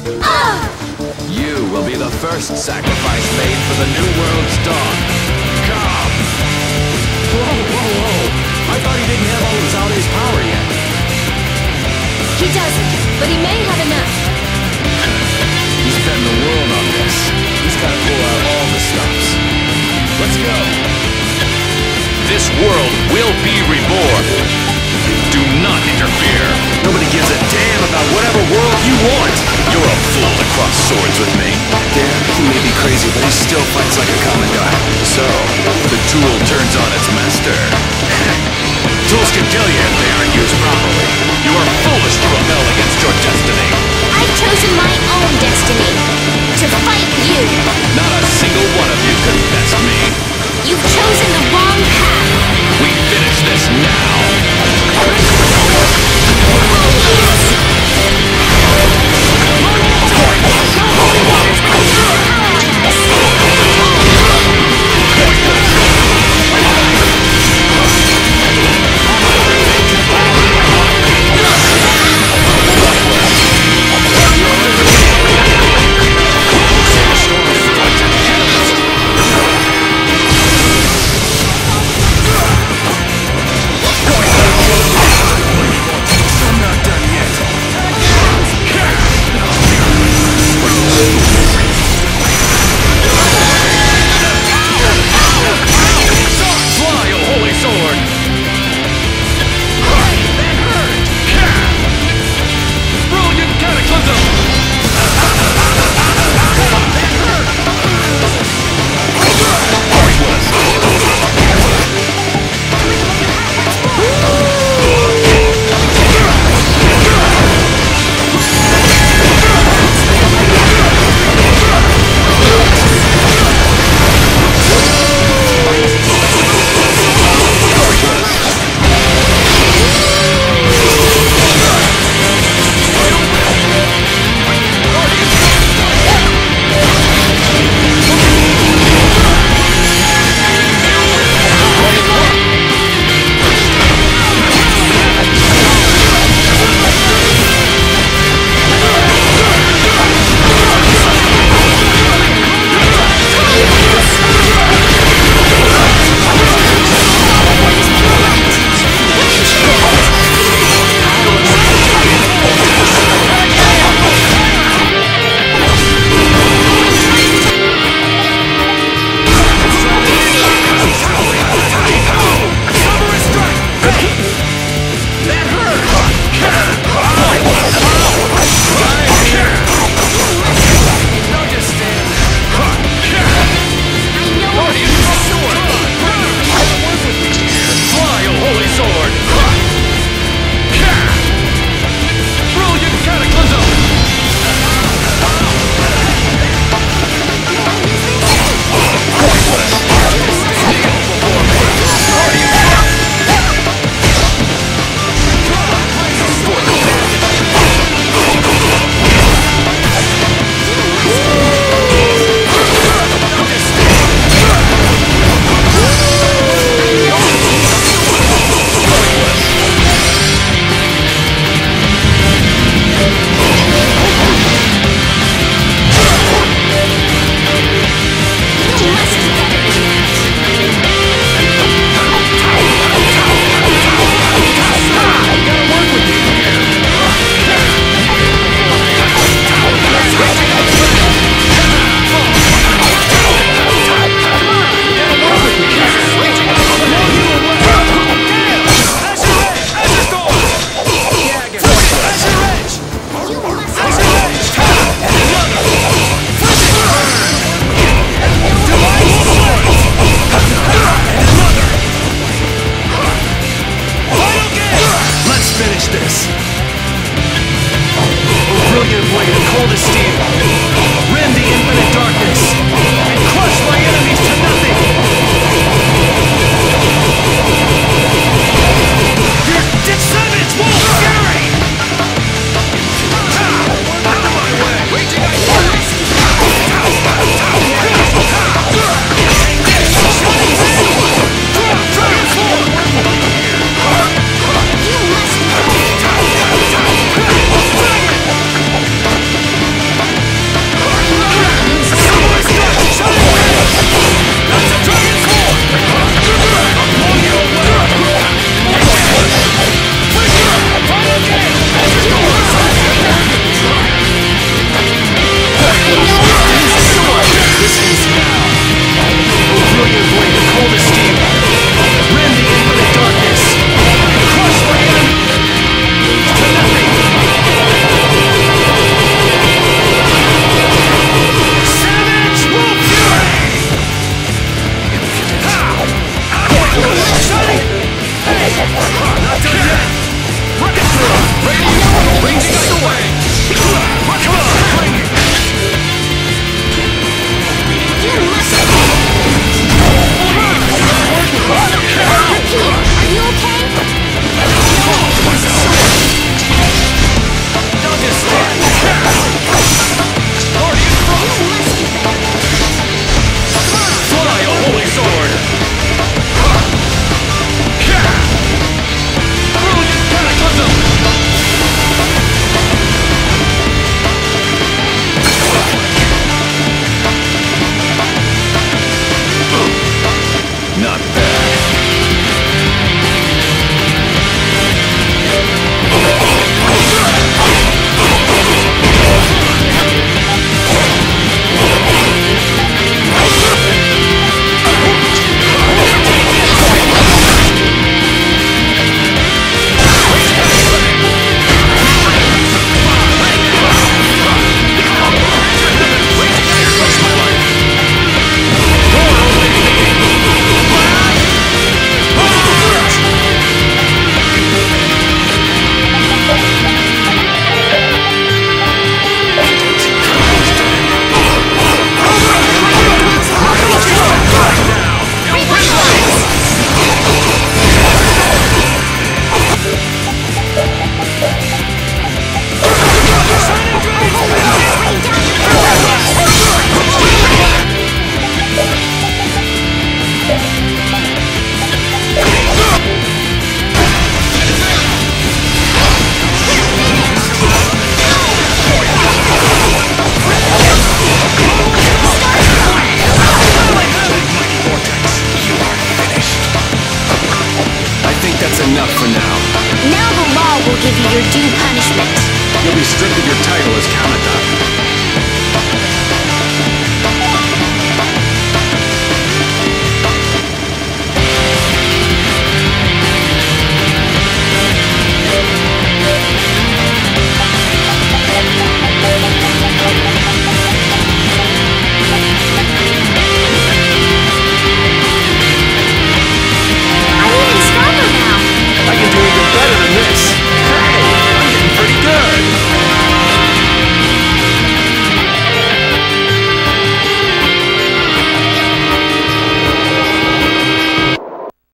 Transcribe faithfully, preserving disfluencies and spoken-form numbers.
You will be the first sacrifice made for the New World's dawn. Come! Whoa, whoa, whoa! I thought he didn't have all of Zalday's power yet. He doesn't, but he may have enough. He's betting the world on this. He's gotta pull out all the stops. Let's go! This world will be reborn. Do not interfere. Nobody gives a damn about whatever world you want. You're a fool to cross swords with me. Dan, he may be crazy, but he still fights like a common guy. So, the tool turns on its master. Tools can kill you if they aren't used properly. You are foolish to rebel against your destiny. I've chosen my own destiny. To fight you. Not a single one of you can best me. You've chosen the wrong path. We finish this now. title is Commandant.